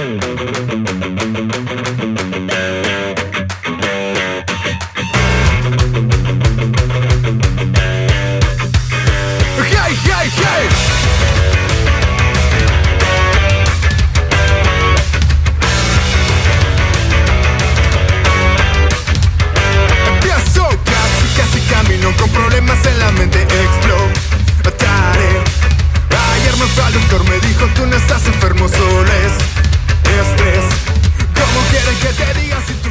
Hey, hey, hey. Empiezo casi camino con problemas en la mente, explotaré. Ayer me fue al doctor, me dijo tú no estás enfermo, solo es estrés. ¿Cómo quieres que te diga si tú